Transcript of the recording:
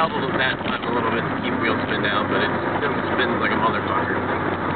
help with that a little bit to keep wheel spin down, but it still spins like a motherfucker.